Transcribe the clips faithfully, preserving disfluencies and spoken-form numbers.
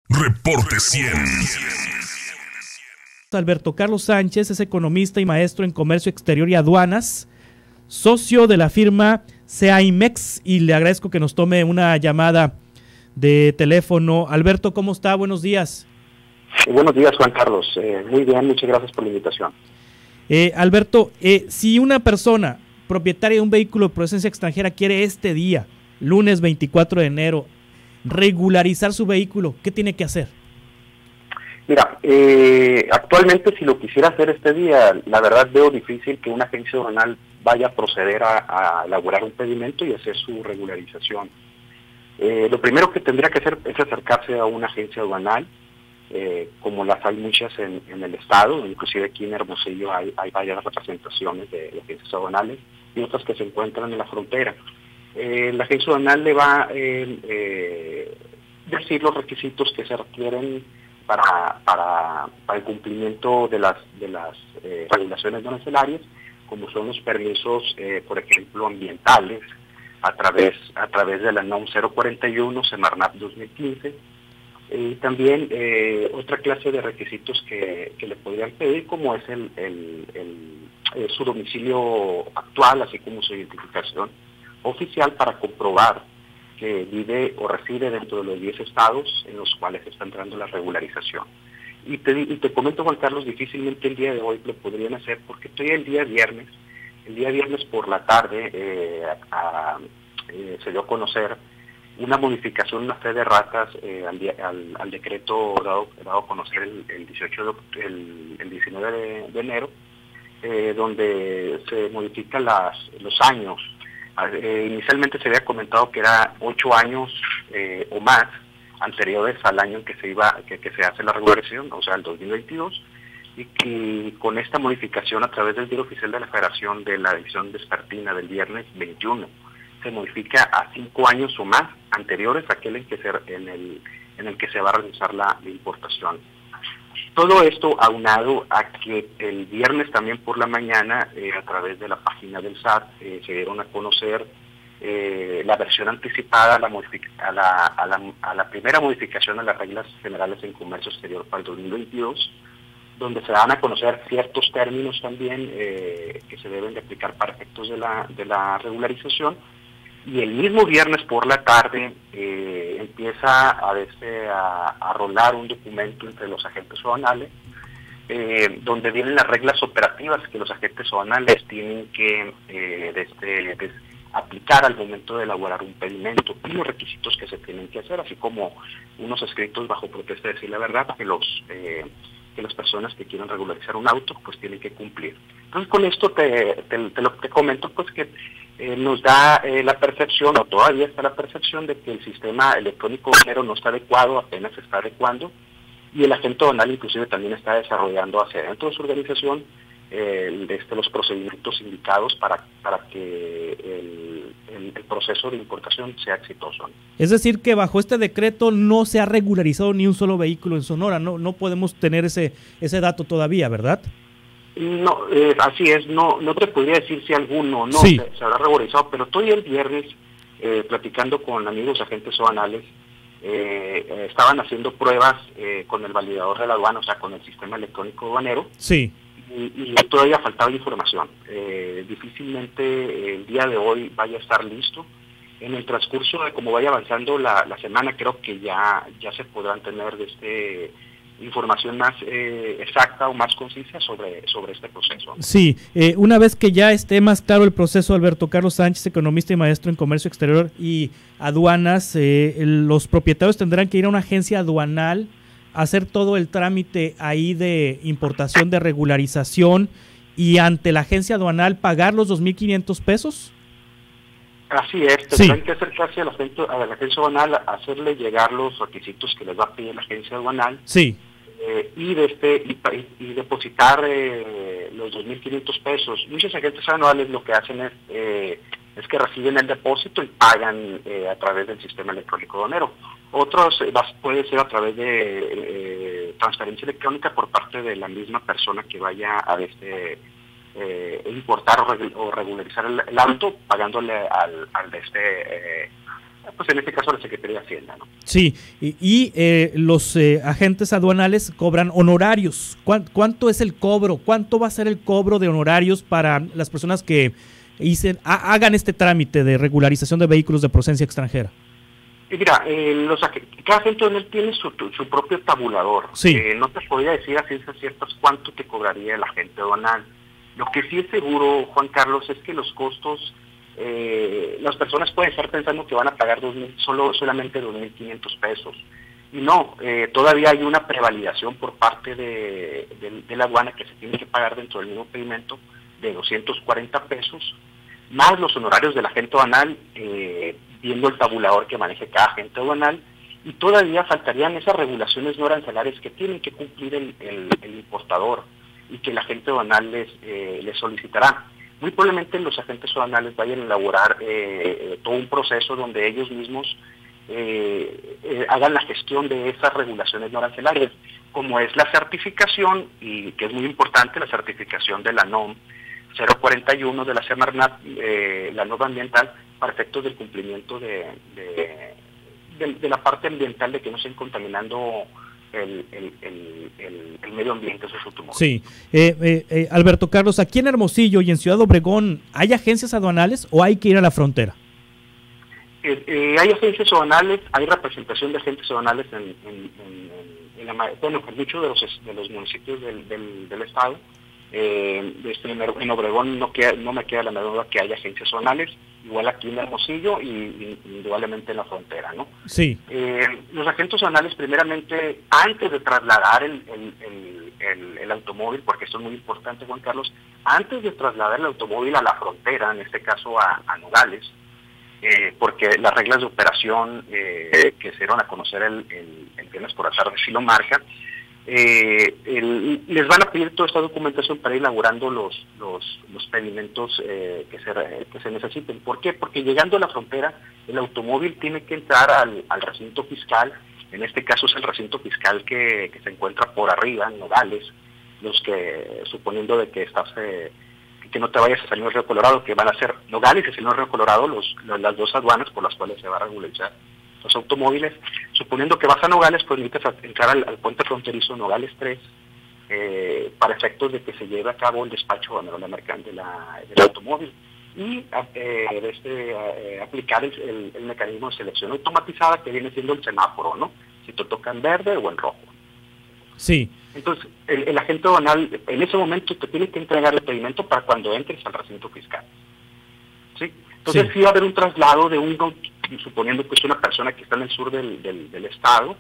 Reporte cien. Alberto Carlos Sánchez es economista y maestro en comercio exterior y aduanas, socio de la firma Ceaimex, y le agradezco que nos tome una llamada de teléfono. Alberto, ¿cómo está? Buenos días. Eh, buenos días, Juan Carlos. Eh, muy bien, muchas gracias por la invitación. Eh, Alberto, eh, si una persona propietaria de un vehículo de procedencia extranjera quiere este día, lunes veinticuatro de enero, regularizar su vehículo, ¿qué tiene que hacer? Mira, eh, actualmente si lo quisiera hacer este día, la verdad veo difícil que una agencia aduanal vaya a proceder a, a elaborar un pedimento y hacer su regularización. Eh, lo primero que tendría que hacer es acercarse a una agencia aduanal, eh, como las hay muchas en, en el estado, inclusive aquí en Hermosillo hay, hay varias representaciones de, de agencias aduanales y otras que se encuentran en la frontera. Eh, la agencia aduanal le va a eh, eh, decir los requisitos que se requieren para, para, para el cumplimiento de las, de las eh, regulaciones arancelarias, como son los permisos, eh, por ejemplo, ambientales, a través a través de la NOM cero cuarenta y uno, Semarnat dos mil quince, y también eh, otra clase de requisitos que, que le podrían pedir, como es el, el, el, el su domicilio actual, así como su identificación oficial para comprobar que vive o reside dentro de los diez estados en los cuales está entrando la regularización. Y te, y te comento, Juan Carlos, difícilmente el día de hoy lo podrían hacer porque estoy el día viernes, el día viernes por la tarde eh, a, a, eh, se dio a conocer una modificación, una fe de ratas eh, al, al, al decreto dado, dado a conocer el, el, dieciocho de, el, el diecinueve de, de enero, eh, donde se modifican las, los años. Eh, inicialmente se había comentado que era ocho años eh, o más anteriores al año en que se iba que, que se hace la regularización, o sea, el dos mil veintidós, y que con esta modificación a través del Diario Oficial de la Federación de la edición vespertina del viernes veintiuno se modifica a cinco años o más anteriores a aquel en que se en el en el que se va a realizar la, la importación. Todo esto aunado a que el viernes también por la mañana, eh, a través de la página del S A T, eh, se dieron a conocer eh, la versión anticipada a la, a, la, a, la, a la primera modificación a las reglas generales en comercio exterior para el dos mil veintidós, donde se dan a conocer ciertos términos también eh, que se deben de aplicar para efectos de la, de la regularización. Y el mismo viernes por la tarde eh, empieza a, desde, a, a rolar un documento entre los agentes aduanales, eh, donde vienen las reglas operativas que los agentes aduanales tienen que eh, desde, desde aplicar al momento de elaborar un pedimento y los requisitos que se tienen que hacer, así como unos escritos bajo protesta de decir la verdad que los eh, que las personas que quieran regularizar un auto pues tienen que cumplir. Entonces con esto te, te, te lo te comento pues que Eh, nos da eh, la percepción, o todavía está la percepción, de que el sistema electrónico aduanero no está adecuado, apenas se está adecuando, y el agente aduanal inclusive también está desarrollando hacia dentro de su organización eh, este, los procedimientos indicados para, para que el, el, el proceso de importación sea exitoso. Es decir, que bajo este decreto no se ha regularizado ni un solo vehículo en Sonora, no, no podemos tener ese, ese dato todavía, ¿verdad? No, eh, así es, no no te podría decir si alguno no sí. se, se habrá regularizado, pero estoy el viernes eh, platicando con amigos agentes aduanales, eh, eh, estaban haciendo pruebas eh, con el validador de la aduana, o sea, con el sistema electrónico aduanero, sí. y, y todavía faltaba información. Eh, difícilmente el día de hoy vaya a estar listo. En el transcurso de cómo vaya avanzando la, la semana, creo que ya, ya se podrán tener de este... información más eh, exacta o más concisa sobre, sobre este proceso. Sí, eh, una vez que ya esté más claro el proceso, Alberto Carlos Sánchez, economista y maestro en comercio exterior y aduanas, eh, los propietarios tendrán que ir a una agencia aduanal, hacer todo el trámite ahí de importación, de regularización, y ante la agencia aduanal pagar los dos mil quinientos pesos. Así es, tendrán sí. que acercarse a la, agencia, a la agencia aduanal, hacerle llegar los requisitos que les va a pedir la agencia aduanal. Sí. Eh, y, de este, y, y depositar eh, los dos mil quinientos pesos. Muchos agentes anuales lo que hacen es, eh, es que reciben el depósito y pagan eh, a través del sistema electrónico aduanero. Otros eh, puede ser a través de eh, transferencia electrónica por parte de la misma persona que vaya a este eh, importar o, regu o regularizar el, el auto, pagándole al, al de este eh, pues en este caso la Secretaría de Hacienda, ¿no? Sí, y, y eh, los eh, agentes aduanales cobran honorarios. ¿Cuán, ¿Cuánto es el cobro? ¿Cuánto va a ser el cobro de honorarios para las personas que hice, ha, hagan este trámite de regularización de vehículos de procedencia extranjera? Y mira, eh, los, cada agente aduanal tiene su, su propio tabulador. Sí. Eh, no te podría decir a ciencias ciertas cuánto te cobraría el agente aduanal. Lo que sí es seguro, Juan Carlos, es que los costos, eh, las personas pueden estar pensando que van a pagar dos mil, solo, solamente dos mil quinientos pesos. Y no, eh, todavía hay una prevalidación por parte de, de, de la aduana que se tiene que pagar dentro del mismo pedimento de doscientos cuarenta pesos, más los honorarios del agente aduanal, eh, viendo el tabulador que maneje cada agente aduanal, y todavía faltarían esas regulaciones no arancelarias que tienen que cumplir el, el, el importador y que el agente aduanal les, eh, les solicitará. Muy probablemente los agentes aduanales vayan a elaborar eh, todo un proceso donde ellos mismos eh, eh, hagan la gestión de esas regulaciones no arancelarias, como es la certificación, y que es muy importante, la certificación de la N O M cero cuarenta y uno de la Semarnat, eh, la norma ambiental, para efectos del cumplimiento de, de, de, de la parte ambiental, de que no estén contaminando el, el, el, el, el medio ambiente, esos automóviles. Sí. Eh, eh, eh, Alberto Carlos, aquí en Hermosillo y en Ciudad Obregón, ¿hay agencias aduanales o hay que ir a la frontera? Eh, eh, hay agencias aduanales, hay representación de agentes aduanales en, en, en, en, la, bueno, en muchos de los, de los municipios del, del, del estado. Eh, este, en Obregón no, queda, no me queda la menor duda que haya agencias aduanales, igual aquí en Hermosillo y, y indudablemente en la frontera, ¿no? Sí. Eh, los agentes aduanales, primeramente, antes de trasladar el, el, el, el, el automóvil, porque esto es muy importante, Juan Carlos, antes de trasladar el automóvil a la frontera, en este caso a, a Nogales, eh, porque las reglas de operación eh, que se dieron a conocer el, el, el viernes por la tarde sí lo marcan. Eh, el, les van a pedir toda esta documentación para ir elaborando los los, los pedimentos eh, que, se, que se necesiten. ¿Por qué? Porque llegando a la frontera, el automóvil tiene que entrar al, al recinto fiscal. En este caso es el recinto fiscal que, que se encuentra por arriba, en Nogales, los que, suponiendo de que estás eh, que no te vayas a salir del Río Colorado, que van a ser Nogales y el Río Colorado, los, los, las dos aduanas por las cuales se va a regularizar los automóviles. Suponiendo que vas a Nogales, pues necesitas entrar al, al puente fronterizo Nogales tres, eh, para efectos de que se lleve a cabo el despacho de la mercancía de la, del automóvil y eh, este, eh, aplicar el, el, el mecanismo de selección automatizada que viene siendo el semáforo, ¿no? Si te toca en verde o en rojo. Sí. Entonces, el, el agente aduanal en ese momento te tiene que entregar el pedimento para cuando entres al recinto fiscal. ¿Sí? Entonces, sí, sí va a haber un traslado de un, suponiendo que es una persona que está en el sur del, del, del estado,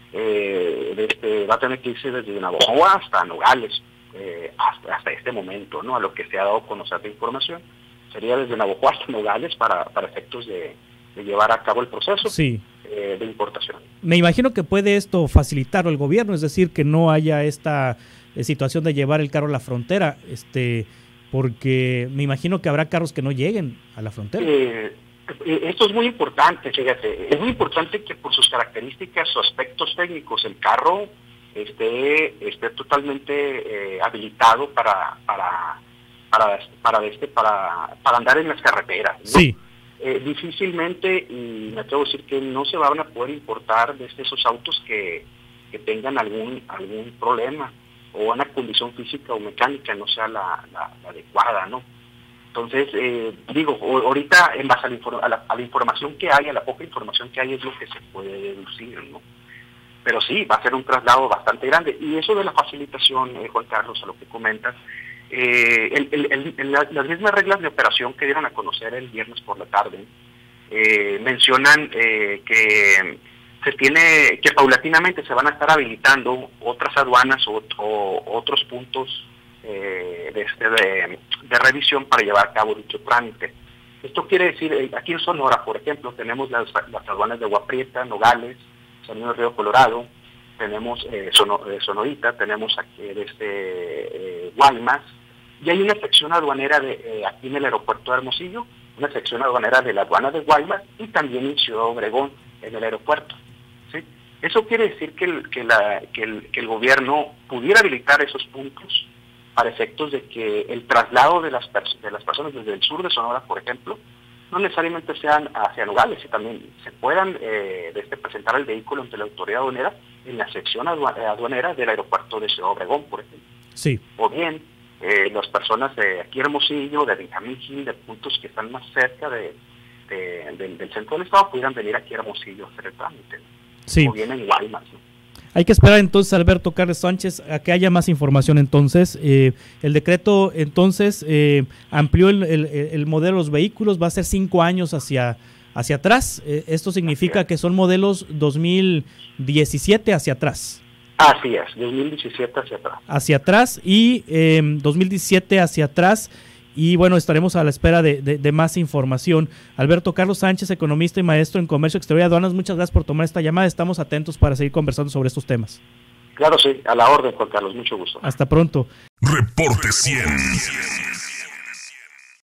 eh, este, va a tener que irse desde Navojoa hasta Nogales, eh, hasta, hasta este momento, ¿no? A lo que se ha dado a conocer de información. Sería desde Navojoa hasta Nogales para, para efectos de, de llevar a cabo el proceso. Sí. Eh, de importación. Me imagino que puede esto facilitarlo el gobierno, es decir, que no haya esta eh, situación de llevar el carro a la frontera, este, porque me imagino que habrá carros que no lleguen a la frontera. Eh, esto es muy importante, fíjate, es muy importante que por sus características o aspectos técnicos el carro esté, esté totalmente eh, habilitado para, para, para, para, este, para, para andar en las carreteras, ¿no? Sí. Eh, difícilmente, y me atrevo a decir que no se van a poder importar desde esos autos que, que tengan algún algún problema o una condición física o mecánica no sea la, la, la adecuada, ¿no? Entonces, eh, digo, ahorita en base a la, a, la, a la información que hay, a la poca información que hay es lo que se puede deducir, ¿no? Pero sí, va a ser un traslado bastante grande. Y eso de la facilitación, eh, Juan Carlos, a lo que comentas, Eh, el, el, el, el, las mismas reglas de operación que dieron a conocer el viernes por la tarde eh, mencionan eh, que se tiene que paulatinamente se van a estar habilitando otras aduanas o, o otros puntos eh, de, este, de, de revisión para llevar a cabo dicho trámite. Esto quiere decir, aquí en Sonora, por ejemplo, tenemos las, las aduanas de Agua Prieta, Nogales, San Luis del Río Colorado, tenemos eh, Sono, eh, Sonorita, tenemos aquí este eh, Guaymas, y hay una sección aduanera de, eh, aquí en el aeropuerto de Hermosillo, una sección aduanera de la aduana de Guaymas y también en Ciudad Obregón, en el aeropuerto. ¿Sí? Eso quiere decir que el, que, la, que, el, que el gobierno pudiera habilitar esos puntos para efectos de que el traslado de las, de las personas desde el sur de Sonora, por ejemplo, no necesariamente sean hacia Nogales, y también se puedan eh, desde presentar el vehículo ante la autoridad aduanera en la sección aduanera del aeropuerto de Ciudad Obregón, por ejemplo. Sí. O bien, eh, las personas de aquí Hermosillo, de Benjamín Gil, de puntos que están más cerca de, de, de, del centro del estado, pudieran venir aquí a Hermosillo a hacer el trámite. Sí. O bien en Guaymas, ¿no? Hay que esperar entonces, Alberto Carlos Sánchez, a que haya más información entonces. Eh, el decreto entonces eh, amplió el, el, el modelo de los vehículos, va a ser cinco años hacia, hacia atrás. Eh, esto significa que son modelos dos mil diecisiete hacia atrás. Así es, dos mil diecisiete hacia atrás. Hacia atrás y eh, dos mil diecisiete hacia atrás. Y bueno, estaremos a la espera de, de, de más información. Alberto Carlos Sánchez, economista y maestro en Comercio Exterior y Aduanas, muchas gracias por tomar esta llamada. Estamos atentos para seguir conversando sobre estos temas. Claro, sí, a la orden, Juan Carlos, mucho gusto. Hasta pronto. Reporte cien.